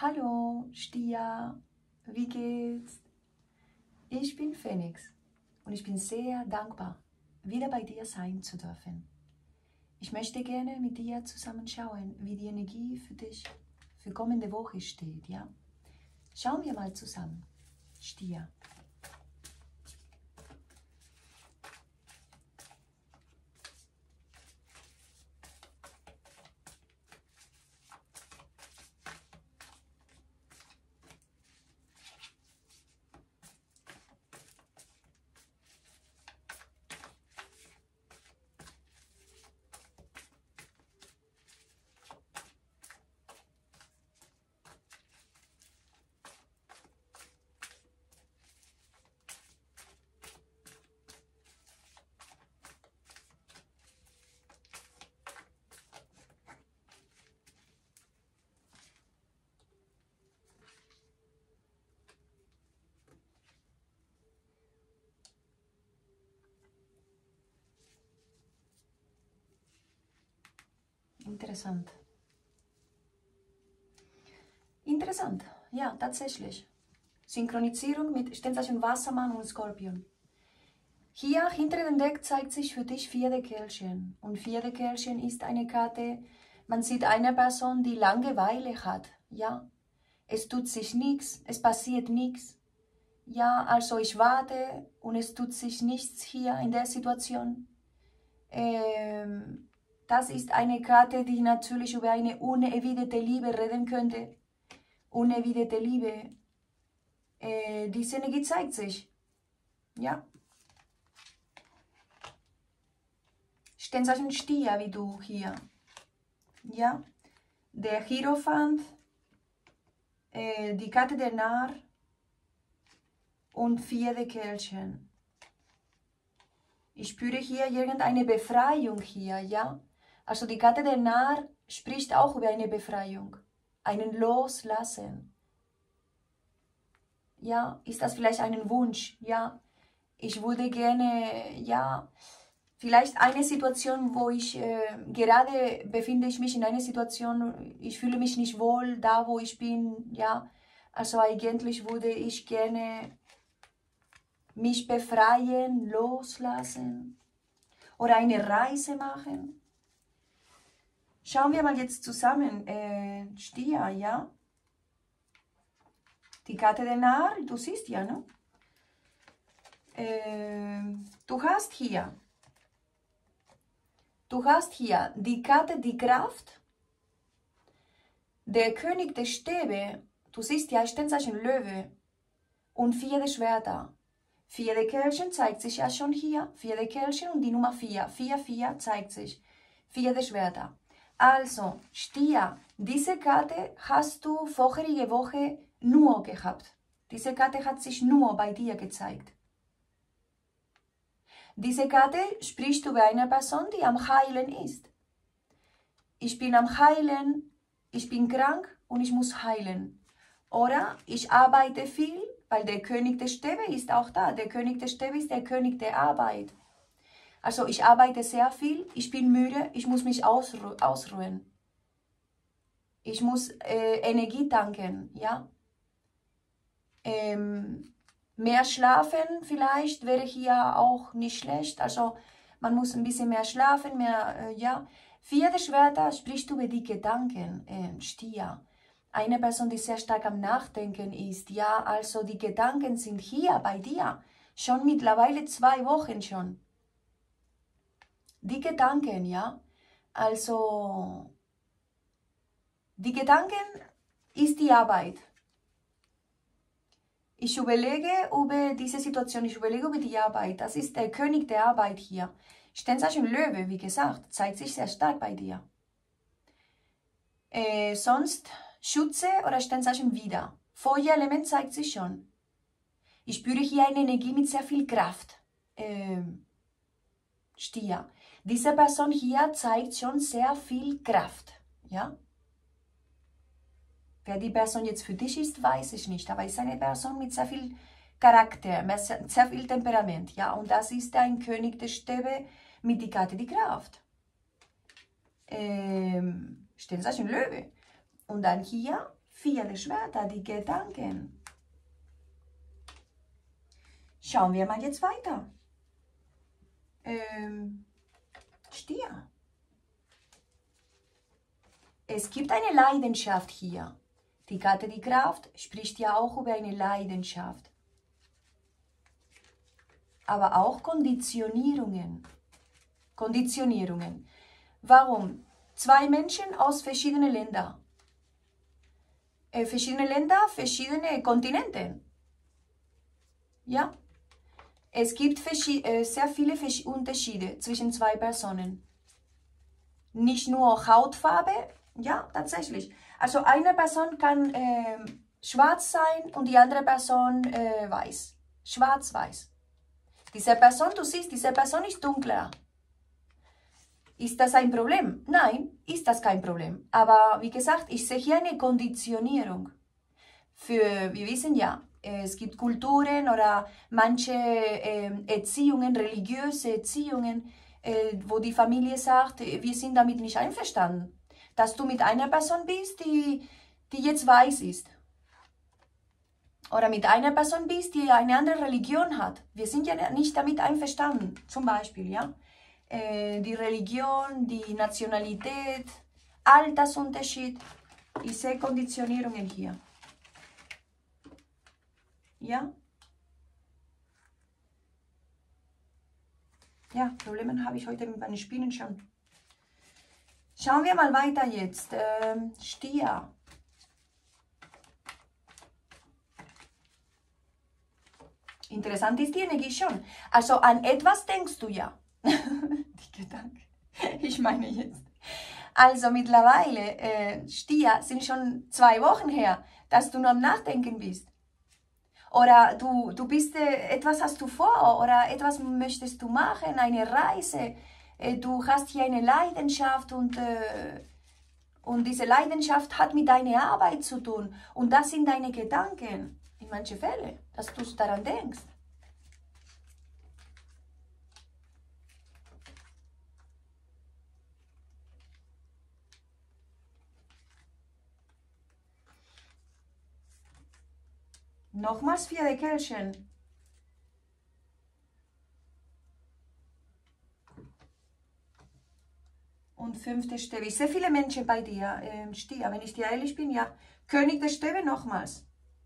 Hallo, Stia, wie geht's? Ich bin Phoenix und ich bin sehr dankbar, wieder bei dir sein zu dürfen. Ich möchte gerne mit dir zusammen schauen, wie die Energie für dich für kommende Woche steht, ja? Schauen wir mal zusammen. Stier. Interessant. Interessant, ja, tatsächlich. Synchronisierung mit Sternzeichen Wassermann und Skorpion. Hier hinter dem Deck zeigt sich für dich Vierdekelchen. Und Vierdekelchen ist eine Karte, man sieht eine Person, die Langeweile hat. Ja, es tut sich nichts, es passiert nichts. Ja, also ich warte und es tut sich nichts hier in der Situation. Das ist eine Karte, die natürlich über eine unerwiderte Liebe reden könnte. Unerwiderte Liebe. Diese Energie zeigt sich. Ja. Sternzeichen Stier wie du hier. Ja. Der Hierophant, die Karte der Narr und Vierdekelchen. Ich spüre hier irgendeine Befreiung hier, ja. Also die Karte der Narr spricht auch über eine Befreiung, einen Loslassen. Ja, ist das vielleicht ein Wunsch? Ja, ich würde gerne, ja, vielleicht eine Situation, wo ich gerade befinde ich mich in einer Situation, ich fühle mich nicht wohl da, wo ich bin, ja. Also eigentlich würde ich gerne mich befreien, loslassen oder eine Reise machen. Schauen wir mal jetzt zusammen, Stier, ja? Die Karte der Narr, du siehst ja, ne? Du hast hier die Karte, die Kraft, der König der Stäbe, du siehst ja, Sternzeichen Löwe und 4 der Schwerter. 4 der Kelchen zeigt sich ja schon hier, 4 der Kelchen und die Nummer 4, 4, 4 zeigt sich, 4 der Schwerter. Also, Stier, diese Karte hast du vorherige Woche nur gehabt. Diese Karte hat sich nur bei dir gezeigt. Diese Karte spricht über eine Person, die am Heilen ist. Ich bin am Heilen, ich bin krank und ich muss heilen. Oder ich arbeite viel, weil der König der Stäbe ist auch da. Der König der Stäbe ist der König der Arbeit. Also ich arbeite sehr viel, ich bin müde, ich muss mich ausruhen. Ich muss Energie tanken, ja. Mehr schlafen vielleicht wäre hier auch nicht schlecht. Also man muss ein bisschen mehr schlafen, ja. 4 der Schwerter spricht über die Gedanken, Stier. Eine Person, die sehr stark am Nachdenken ist, ja, also die Gedanken sind hier bei dir, schon mittlerweile 2 Wochen schon. Die Gedanken, ja, also die Gedanken ist die Arbeit. Ich überlege über diese Situation, ich überlege über die Arbeit. Das ist der König der Arbeit hier. Sternzeichen Löwe, wie gesagt, zeigt sich sehr stark bei dir. Sonst Schütze oder Sternzeichen Widder. Feuerelement zeigt sich schon. Ich spüre hier eine Energie mit sehr viel Kraft. Stier. Diese Person hier zeigt schon sehr viel Kraft. Ja? Wer die Person jetzt für dich ist, weiß ich nicht. Aber es ist eine Person mit sehr viel Charakter, mit sehr viel Temperament. Ja? Und das ist ein König der Stäbe mit die Karte die Kraft. Sternzeichen Löwe. Und dann hier 4 der Schwerter, die Gedanken. Schauen wir mal jetzt weiter. Stier. Es gibt eine Leidenschaft hier. Die Karte, die Kraft, spricht ja auch über eine Leidenschaft. Aber auch Konditionierungen. Konditionierungen. Warum? 2 Menschen aus verschiedenen Ländern. Verschiedene Kontinente. Ja? Es gibt sehr viele Unterschiede zwischen 2 Personen. Nicht nur Hautfarbe, ja, tatsächlich. Also eine Person kann schwarz sein und die andere Person weiß. Schwarz-weiß. Diese Person, du siehst, diese Person ist dunkler. Ist das ein Problem? Nein, ist das kein Problem. Aber wie gesagt, ich sehe hier eine Konditionierung. Wir wissen ja, es gibt Kulturen oder manche Erziehungen, religiöse Erziehungen, wo die Familie sagt, wir sind damit nicht einverstanden, dass du mit einer Person bist, die jetzt weiß ist. Oder mit einer Person bist, die eine andere Religion hat. Wir sind ja nicht damit einverstanden, zum Beispiel, ja. Die Religion, die Nationalität, Altersunterschied. Ich sehe Konditionierungen hier. Ja? Ja, Probleme habe ich heute mit meinen Spinnen schon. Schauen wir mal weiter jetzt. Stier. Interessant ist die Energie schon. Also an etwas denkst du ja. Die Gedanken. Ich meine jetzt. Also mittlerweile, Stier, sind schon 2 Wochen her, dass du nur am Nachdenken bist. Oder du bist, etwas hast du vor oder etwas möchtest du machen, eine Reise. Du hast hier eine Leidenschaft und diese Leidenschaft hat mit deiner Arbeit zu tun. Und das sind deine Gedanken, in manchen Fällen, dass du daran denkst. Nochmals 4 der Kelchen. Und 5 der Stäbe. Ich sehe viele Menschen bei dir, Stier, wenn ich dir ehrlich bin, ja. König der Stäbe nochmals.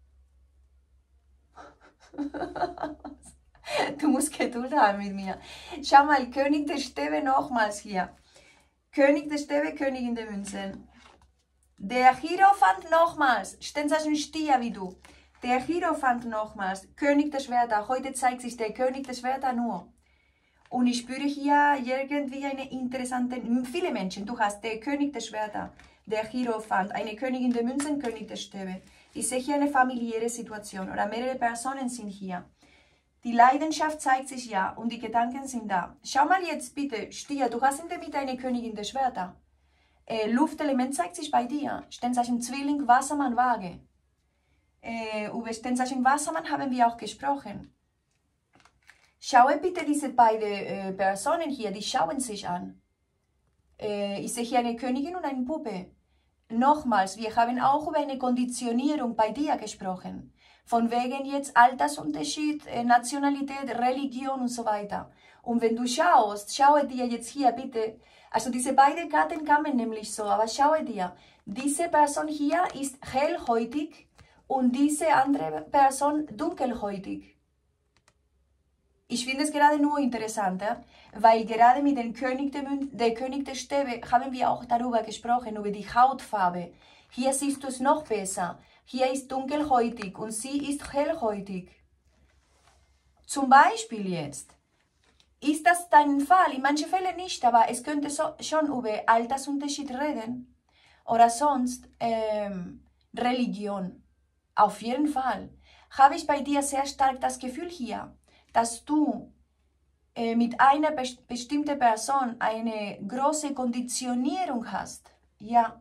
Du musst Geduld haben mit mir. Schau mal, König der Stäbe nochmals hier. König der Stäbe, Königin der Münzen. Der Hierophant nochmals. Ständig Stier wie du. Der Hierophant nochmals, König der Schwerter. Heute zeigt sich der König der Schwerter nur. Und ich spüre hier irgendwie eine interessante, viele Menschen. Du hast der König der Schwerter, der Hierophant, eine Königin der Münzen, König der Stäbe. Ich sehe hier eine familiäre Situation oder mehrere Personen sind hier. Die Leidenschaft zeigt sich ja und die Gedanken sind da. Schau mal jetzt bitte, Stier, du hast in der Mitte eine Königin der Schwerter. Luftelement zeigt sich bei dir. Sternzeichen Zwilling, Wassermann, Waage. Über Sternzeichen Wassermann haben wir auch gesprochen. Schaue bitte diese beiden Personen hier, die schauen sich an. Ich sehe hier eine Königin und eine Puppe. Nochmals, wir haben auch über eine Konditionierung bei dir gesprochen. Von wegen jetzt Altersunterschied, Nationalität, Religion und so weiter. Und wenn du schaust, schaue dir jetzt hier bitte, also diese beiden Karten kamen nämlich so, aber schaue dir, diese Person hier ist hellhäutig, und diese andere Person dunkelhäutig. Ich finde es gerade nur interessant, weil gerade mit dem König der Stäbe haben wir auch darüber gesprochen, über die Hautfarbe. Hier siehst du es noch besser. Hier ist dunkelhäutig und sie ist hellhäutig. Zum Beispiel jetzt. Ist das dein Fall? In manchen Fällen nicht, aber es könnte schon über Altersunterschied reden. Oder sonst Religion. Auf jeden Fall habe ich bei dir sehr stark das Gefühl hier, dass du mit einer bestimmten Person eine große Konditionierung hast. Ja.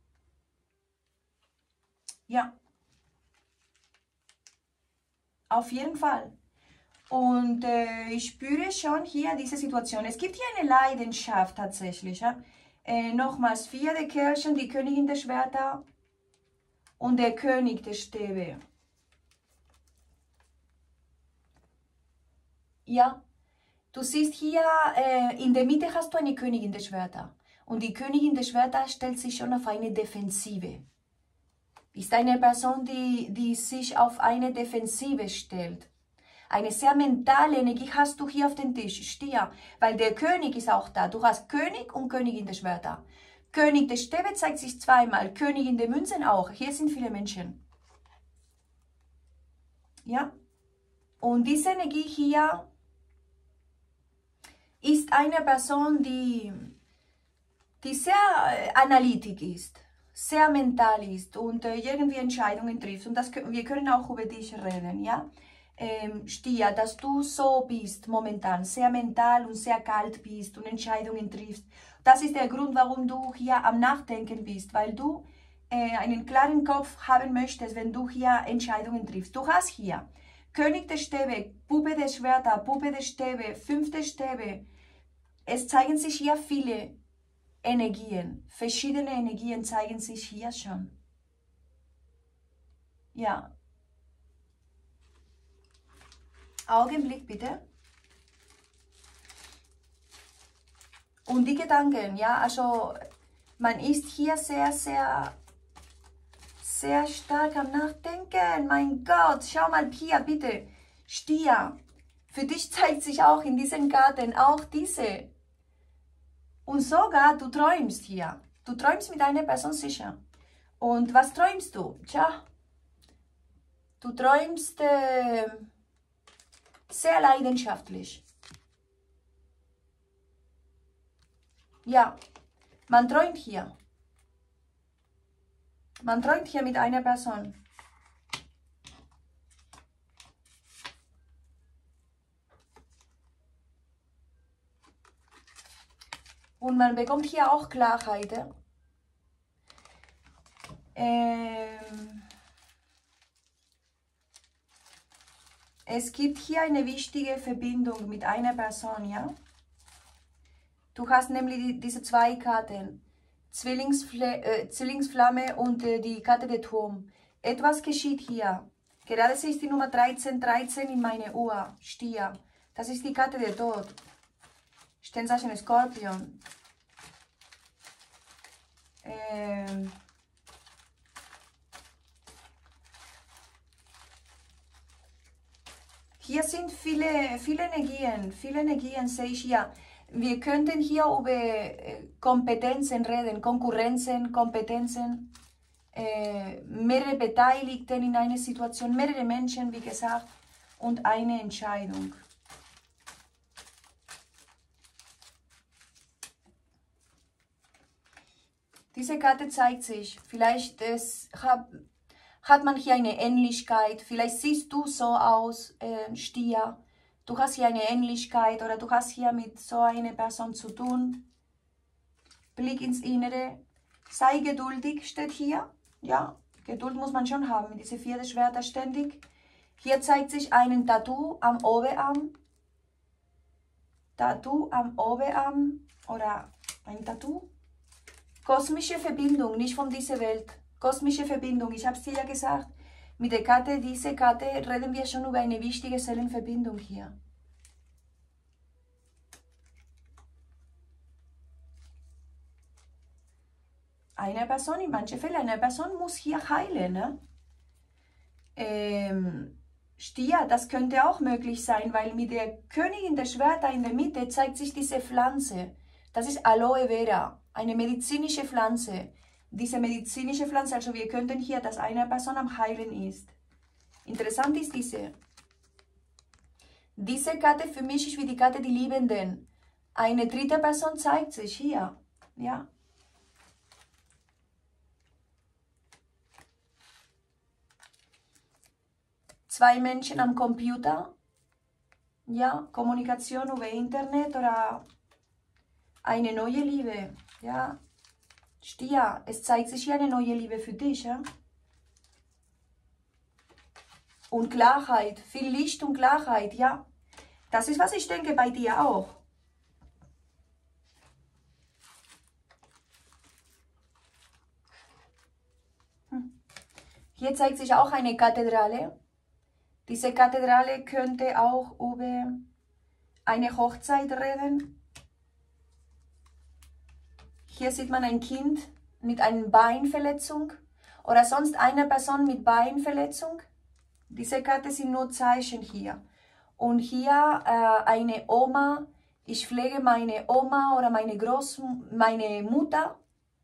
Ja. Auf jeden Fall. Und ich spüre schon hier diese Situation. Es gibt hier eine Leidenschaft tatsächlich. Ja? Nochmals 4 der Kirchen, die Königin der Schwerter. und der König der Stäbe. Ja, du siehst hier, in der Mitte hast du eine Königin der Schwerter. Und die Königin der Schwerter stellt sich schon auf eine Defensive. Ist eine Person, die sich auf eine Defensive stellt. Eine sehr mentale Energie hast du hier auf dem Tisch, Stier, weil der König ist auch da. Du hast König und Königin der Schwerter. König der Stäbe zeigt sich zweimal, Königin der Münzen auch. Hier sind viele Menschen. Ja? Und diese Energie hier ist eine Person, die sehr analytisch ist, sehr mental ist und irgendwie Entscheidungen trifft. Und wir können auch über dich reden, ja? Stier, dass du so bist momentan, sehr mental und sehr kalt bist und Entscheidungen triffst. Das ist der Grund, warum du hier am Nachdenken bist, weil du einen klaren Kopf haben möchtest, wenn du hier Entscheidungen triffst. Du hast hier König der Stäbe, Puppe der Schwerter, Puppe der Stäbe, fünfte Stäbe. Es zeigen sich hier viele Energien, verschiedene Energien zeigen sich hier schon. Ja. Augenblick bitte. Und die Gedanken, ja, also man ist hier sehr stark am Nachdenken. Mein Gott, schau mal hier bitte. Stier, für dich zeigt sich auch in diesem Garten auch diese. Und sogar du träumst hier. Du träumst mit einer Person sicher. Und was träumst du? Tja, du träumst sehr leidenschaftlich. Ja, man träumt hier. Man träumt hier mit einer Person. Und man bekommt hier auch Klarheit. Es gibt hier eine wichtige Verbindung mit einer Person, ja? Du hast nämlich diese zwei Karten, Zwillingsflamme und die Karte der Turm. Etwas geschieht hier. Gerade ist die Nummer 13, 13 in meine Uhr, Stier. Das ist die Karte der Tod. Sternzeichen Skorpion. Hier sind viele Energien sehe ich hier. Wir könnten hier über Kompetenzen reden, Kompetenzen, mehrere Beteiligten in einer Situation, mehrere Menschen, wie gesagt, und eine Entscheidung. Diese Karte zeigt sich, vielleicht hat man hier eine Ähnlichkeit, vielleicht siehst du so aus, Stier, du hast hier eine Ähnlichkeit oder du hast hier mit so einer Person zu tun. Blick ins Innere, sei geduldig, steht hier, ja, Geduld muss man schon haben, mit diese vierte Schwerter ständig. Hier zeigt sich ein Tattoo am Oberarm, oder ein Tattoo. Kosmische Verbindung, nicht von dieser Welt. Kosmische Verbindung, ich habe es dir ja gesagt. Mit der Karte, diese Karte, reden wir schon über eine wichtige Seelenverbindung hier. Eine Person, in manchen Fällen, eine Person muss hier heilen. Ne? Stier, das könnte auch möglich sein, weil mit der Königin der Schwerter in der Mitte zeigt sich diese Pflanze. Das ist Aloe Vera, eine medizinische Pflanze. Diese medizinische Pflanze, also wir könnten hier, dass eine Person am Heilen ist. Interessant ist diese. Diese Karte für mich ist wie die Karte die Liebenden. Eine dritte Person zeigt sich hier. Ja. Zwei Menschen am Computer. Ja, Kommunikation über Internet oder eine neue Liebe. Ja. Stier, es zeigt sich hier eine neue Liebe für dich, ja? Und Klarheit, viel Licht und Klarheit, ja. Das ist, was ich denke bei dir auch. Hier zeigt sich auch eine Kathedrale. Diese Kathedrale könnte auch über eine Hochzeit reden. Hier sieht man ein Kind mit einer Beinverletzung oder sonst eine Person mit Beinverletzung. Diese Karte sind nur Zeichen hier. Und hier eine Oma. Ich pflege meine Oma oder meine Mutter.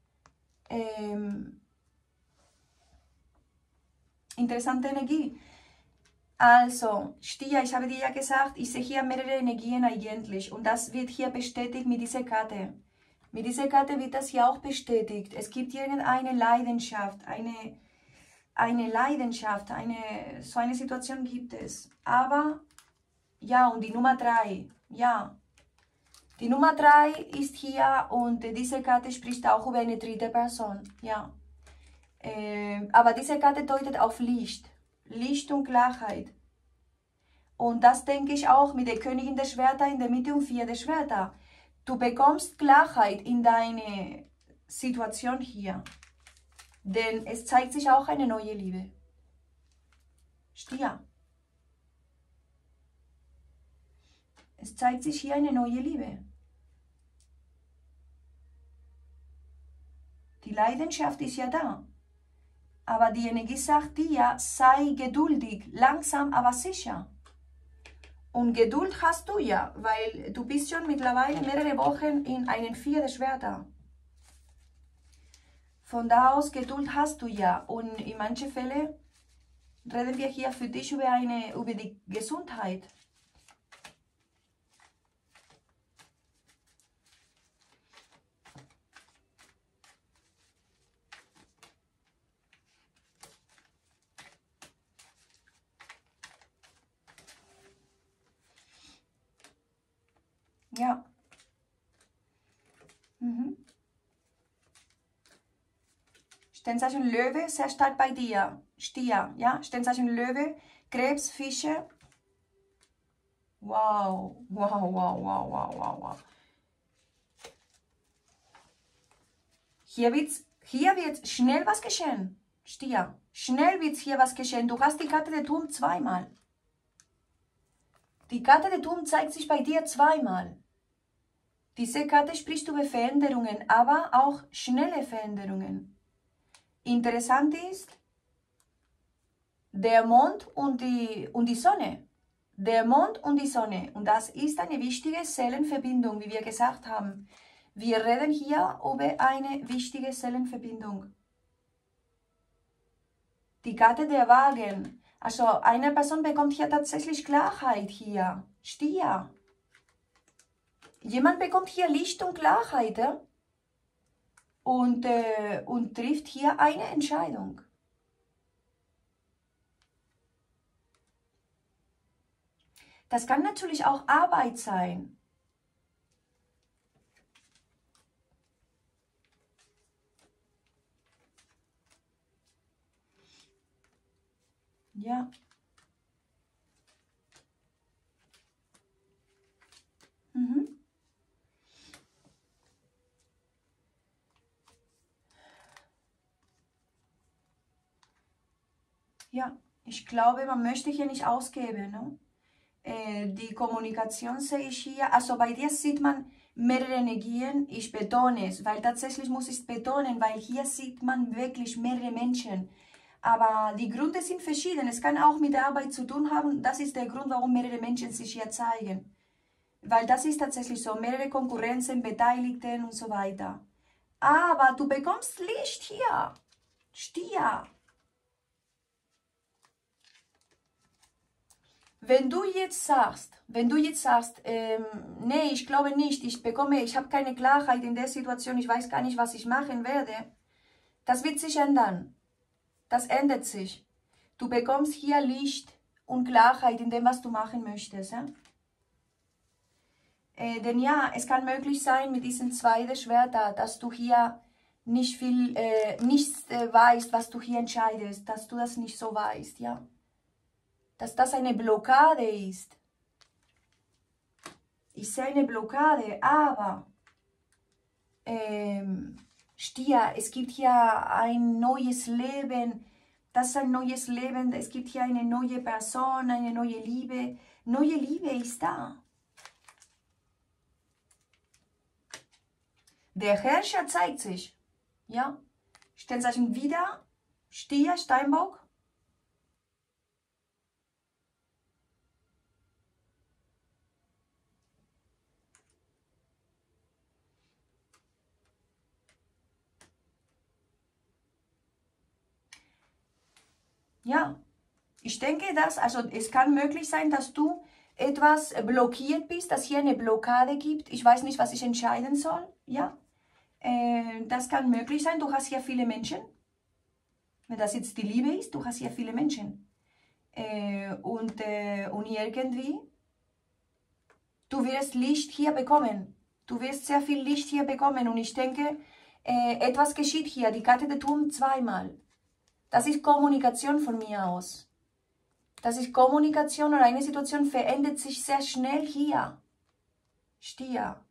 Interessante Energie. Also, Stier, ich habe dir ja gesagt, ich sehe hier mehrere Energien eigentlich. Und das wird hier bestätigt mit dieser Karte. Mit dieser Karte wird das hier auch bestätigt. Es gibt irgendeine Leidenschaft, eine Leidenschaft, so eine Situation gibt es. Aber, ja, und die Nummer 3, ja. Die Nummer 3 ist hier und diese Karte spricht auch über eine dritte Person, ja. Aber diese Karte deutet auf Licht. Licht und Klarheit. Und das denke ich auch mit der Königin der Schwerter in der Mitte und 4 der Schwerter. Du bekommst Klarheit in deine Situation hier. Denn es zeigt sich auch eine neue Liebe. Stier. Es zeigt sich hier eine neue Liebe. Die Leidenschaft ist ja da. Aber die Energie sagt dir, sei geduldig, langsam, aber sicher. Und Geduld hast du ja, weil du bist schon mittlerweile mehrere Wochen in einen 4 der Schwerter. Von da aus, Geduld hast du ja. Und in manchen Fällen reden wir hier für dich über die Gesundheit. Ja. Sternzeichen Löwe, sehr stark bei dir. Stier, ja. Sternzeichen Löwe, Krebs, Fische. Wow, wow, wow, wow, wow, wow, wow. Hier wird schnell was geschehen. Stier, schnell wird hier was geschehen. Du hast die Karte der Turm zweimal. Die Karte der Turm zeigt sich bei dir zweimal. Diese Karte spricht über Veränderungen, aber auch schnelle Veränderungen. Interessant ist der Mond und die Sonne. Der Mond und die Sonne. Und das ist eine wichtige Seelenverbindung, wie wir gesagt haben. Wir reden hier über eine wichtige Seelenverbindung. Die Karte der Wagen. Also eine Person bekommt hier tatsächlich Klarheit hier. Stier. Jemand bekommt hier Licht und Klarheit, ja? und trifft hier eine Entscheidung. Das kann natürlich auch Arbeit sein. Ja. Ja, ich glaube, man möchte hier nicht ausgeben. Ne? Die Kommunikation sehe ich hier, also bei dir sieht man mehrere Energien, ich betone es, weil tatsächlich muss ich es betonen, weil hier sieht man wirklich mehrere Menschen. Aber die Gründe sind verschieden, es kann auch mit der Arbeit zu tun haben, das ist der Grund, warum mehrere Menschen sich hier zeigen. Weil das ist tatsächlich so, mehrere Konkurrenzen, Beteiligten und so weiter. Aber du bekommst Licht hier, Stier. Wenn du jetzt sagst, nee, ich glaube nicht, ich habe keine Klarheit in der Situation, ich weiß gar nicht, was ich machen werde, das wird sich ändern. Das ändert sich. Du bekommst hier Licht und Klarheit in dem, was du machen möchtest. Ja? Denn ja, es kann möglich sein mit diesen 2 der Schwerter, dass du hier nichts weißt, was du hier entscheidest, dass du das nicht so weißt, ja. Dass das eine Blockade ist. Ich sehe eine Blockade, aber Stier, es gibt hier ein neues Leben, Das ist ein neues Leben. Es gibt hier eine neue Person, eine neue Liebe. Neue Liebe ist da. Der Herrscher zeigt sich. Ja. Sternzeichen wieder. Stier, Steinbock. Ja, ich denke, also es kann möglich sein, dass du etwas blockiert bist, dass hier eine Blockade gibt. Ich weiß nicht, was ich entscheiden soll. Ja, das kann möglich sein. Du hast hier viele Menschen. Wenn das jetzt die Liebe ist, du hast hier viele Menschen. Und irgendwie, du wirst Licht hier bekommen. Du wirst sehr viel Licht hier bekommen. Und ich denke, etwas geschieht hier. Die Karte der Turm zweimal. Das ist Kommunikation von mir aus. Das ist Kommunikation und eine Situation verändert sich sehr schnell hier. Stier.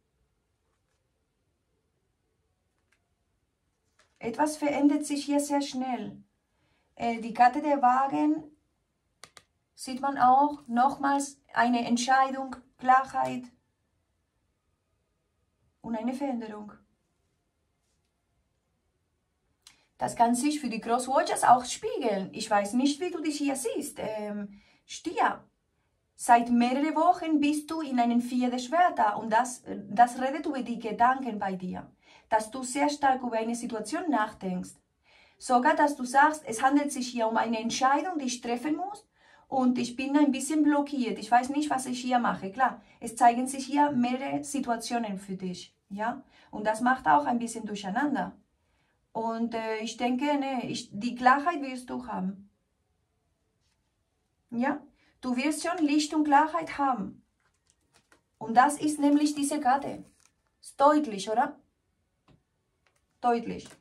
Etwas verändert sich hier sehr schnell. Die Karte der Wagen sieht man auch. Nochmals eine Entscheidung, Klarheit und eine Veränderung. Das kann sich für die Crosswatchers auch spiegeln. Ich weiß nicht, wie du dich hier siehst. Stier. Seit mehreren Wochen bist du in einem 4 der Schwerter und das redet über die Gedanken bei dir. Dass du sehr stark über eine Situation nachdenkst. Sogar, dass du sagst, es handelt sich hier um eine Entscheidung, die ich treffen muss und ich bin ein bisschen blockiert. Ich weiß nicht, was ich hier mache. Klar, es zeigen sich hier mehrere Situationen für dich. Ja? Und das macht auch ein bisschen durcheinander. Und ich denke, ne, die Klarheit wirst du haben. Ja, du wirst schon Licht und Klarheit haben. Und das ist nämlich diese Karte. Ist deutlich, oder? Deutlich.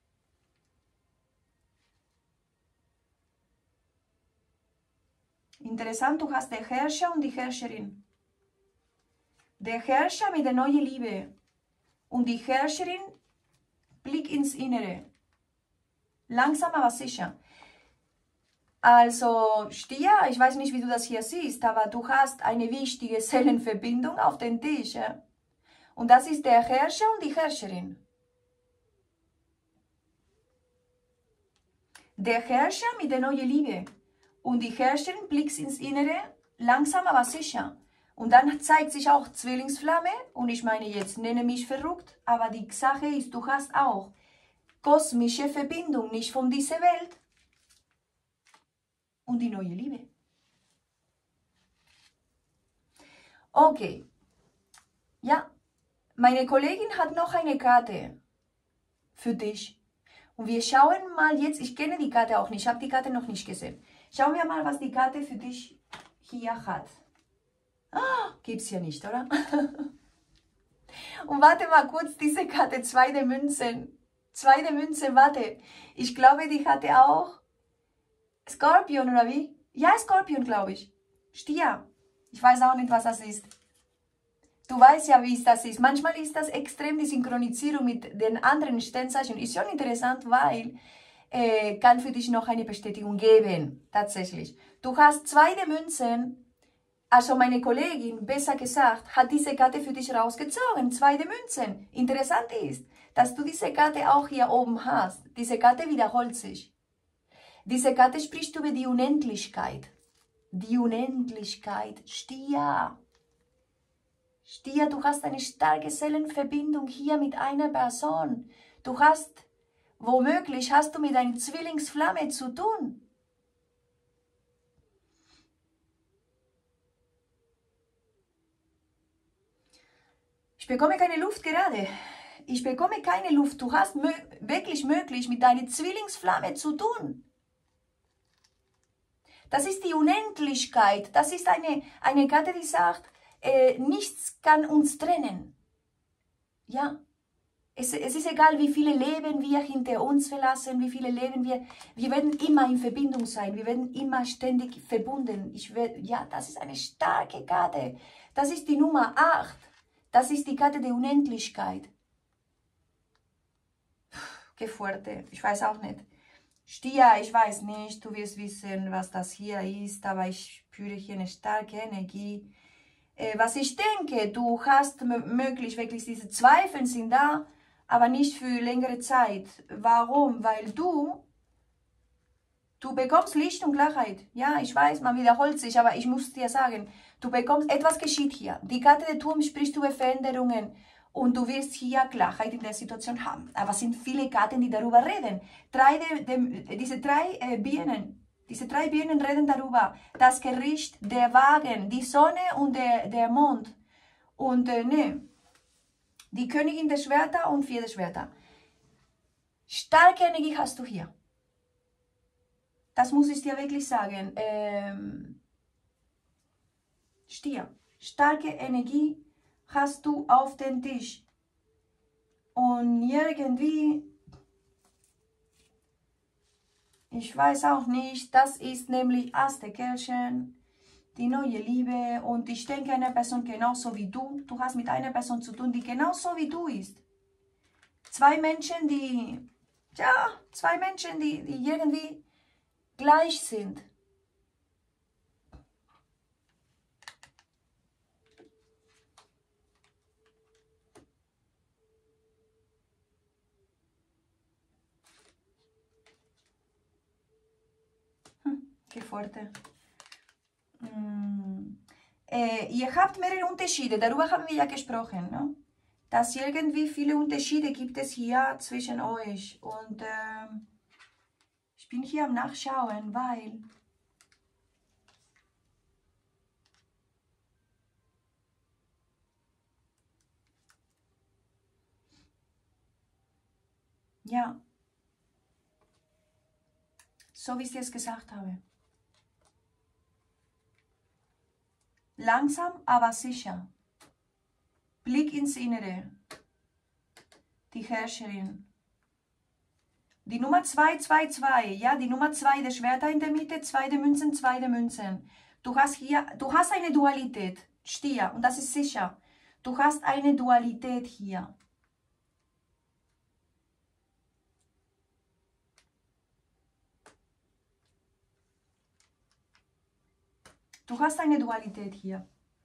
Interessant, du hast den Herrscher und die Herrscherin. Der Herrscher mit der neuen Liebe. Und die Herrscherin, Blick ins Innere. Langsam, aber sicher. Also, Stier, ich weiß nicht, wie du das hier siehst, aber du hast eine wichtige Seelenverbindung auf den Tisch. Ja? Und das ist der Herrscher und die Herrscherin. Der Herrscher mit der neuen Liebe. Und die Herrscherin blickt ins Innere, langsam, aber sicher. Und dann zeigt sich auch Zwillingsflamme. Und ich meine, jetzt nenne mich verrückt, aber die Sache ist, du hast auch kosmische Verbindung, nicht von dieser Welt. Und die neue Liebe. Okay. Ja, meine Kollegin hat noch eine Karte für dich. Und wir schauen mal jetzt, ich kenne die Karte auch nicht, ich habe die Karte noch nicht gesehen. Schauen wir mal, was die Karte für dich hier hat. Ah, gibt's ja nicht, oder? Und warte mal kurz, diese Karte, 2 der Münzen. 2 der Münzen, warte. Ich glaube, die hatte auch Skorpion, oder wie? Ja, Skorpion, glaube ich. Stier. Ich weiß auch nicht, was das ist. Du weißt ja, wie es das ist. Manchmal ist das extrem die Synchronisierung mit den anderen Sternzeichen. Ist schon interessant, weil kann für dich noch eine Bestätigung geben, tatsächlich. Du hast 2 der Münzen, also meine Kollegin, besser gesagt, hat diese Karte für dich rausgezogen, 2 der Münzen. Interessant ist, dass du diese Karte auch hier oben hast. Diese Karte wiederholt sich. Diese Karte spricht über die Unendlichkeit. Die Unendlichkeit, Stier. Stier, du hast eine starke Seelenverbindung hier mit einer Person. Du hast, womöglich hast du mit einer Zwillingsflamme zu tun. Ich bekomme keine Luft gerade. Ich bekomme keine Luft. Du hast wirklich möglich mit deiner Zwillingsflamme zu tun. Das ist die Unendlichkeit. Das ist eine Karte, die sagt, nichts kann uns trennen. Ja, es ist egal, wie viele Leben wir hinter uns verlassen, wie viele Leben wir werden immer in Verbindung sein, wir werden immer ständig verbunden. Ja, das ist eine starke Karte. Das ist die Nummer 8. Das ist die Karte der Unendlichkeit. Que fuerte, ich weiß auch nicht. Stier, ich weiß nicht, du wirst wissen, was das hier ist, aber ich spüre hier eine starke Energie. Was ich denke, du hast möglich, wirklich diese Zweifel sind da, aber nicht für längere Zeit. Warum? Weil du bekommst Licht und Klarheit. Ja, ich weiß, man wiederholt sich, aber ich muss dir sagen, du bekommst, etwas geschieht hier. Die Karte der Turm spricht über Veränderungen und du wirst hier Klarheit in der Situation haben. Aber es sind viele Karten, die darüber reden. Diese drei Birnen reden darüber. Das Gericht, der Wagen, die Sonne und der Mond. Und die Königin der Schwerter und 4 der Schwerter. Starke Energie hast du hier. Das muss ich dir wirklich sagen. Stier, starke Energie hast du auf den Tisch. Und irgendwie, ich weiß auch nicht, das ist nämlich Ass der Kelchen, die neue Liebe. Und ich denke, eine Person genauso wie du. Du hast mit einer Person zu tun, die genauso wie du ist. Zwei Menschen, die irgendwie gleich sind. Qué fuerte. Ihr habt mehrere Unterschiede, darüber haben wir ja gesprochen, ne? Dass irgendwie viele Unterschiede gibt es hier zwischen euch. Und ich bin hier am Nachschauen, weil ja, so wie ich es gesagt habe. Langsam, aber sicher. Blick ins Innere. Die Herrscherin. Die Nummer 222, ja, die Nummer 2 der Schwerter in der Mitte, 2 der Münzen, 2 der Münzen. Du hast eine Dualität, Stier, und das ist sicher. Du hast eine Dualität hier. Du hast eine Dualität hier.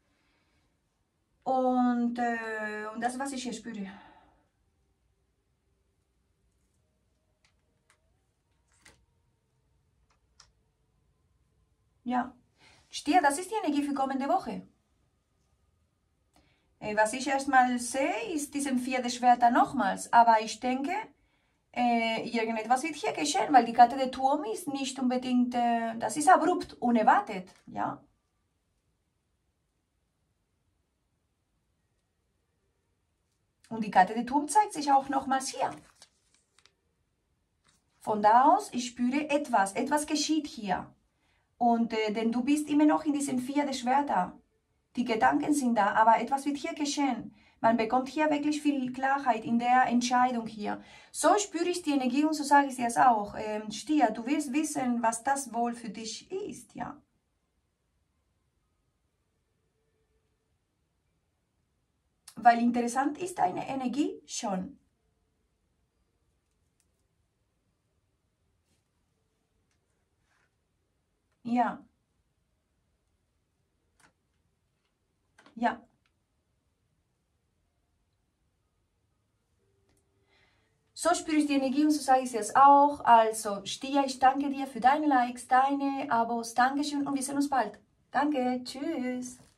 Und das, was ich hier spüre. Ja. Stier, das ist die Energie für kommende Woche. Was ich erstmal sehe, ist diesen 4 der Schwerter nochmals. Aber ich denke, irgendetwas wird hier geschehen, weil die Karte der Turm ist nicht unbedingt, das ist abrupt, unerwartet. Ja. Und die Karte der Turm zeigt sich auch nochmals hier. Von da aus, ich spüre etwas geschieht hier. Und denn du bist immer noch in diesem 4 der Schwerter. Die Gedanken sind da, aber etwas wird hier geschehen. Man bekommt hier wirklich viel Klarheit in der Entscheidung hier. So spüre ich die Energie und so sage ich dir es auch. Stier, du wirst wissen, was das wohl für dich ist, ja. Weil interessant ist deine Energie schon. Ja. Ja. So spüre ich die Energie und so sage ich es auch. Also, Stier, ich danke dir für deine Likes, deine Abos. Dankeschön und wir sehen uns bald. Danke, tschüss.